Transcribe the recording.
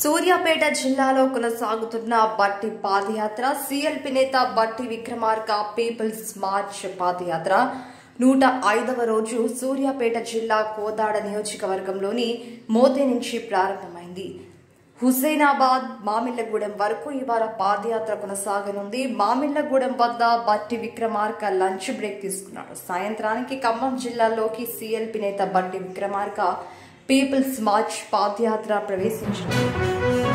సూర్యాపేట జిల్లాలో కొనసాగుతున్న బట్టి పాదయాత్ర సీఎల్పీ నేత బట్టి విక్రమార్క పీపుల్స్ మార్చ్ పాదయాత్ర 105వ రోజు సూర్యాపేట జిల్లా కోదాడ నియోజకవర్గంలోని మోతే నుంచి ప్రారంభమైంది. హుసేనాబాద్ మామిళ్లగూడెం వరకు ఇవాళ పాదయాత్ర కొనసాగనుంది. మామిళ్లగూడెం వద్ద బట్టి విక్రమార్క లంచ్ బ్రేక్ తీసుకున్నాడు. సాయంత్రానికి ఖమ్మం జిల్లాలోకి సీఎల్పీ నేత బట్టి విక్రమార్క పీపుల్స్ మార్చ్ పాదయాత్ర ప్రవేశించారు.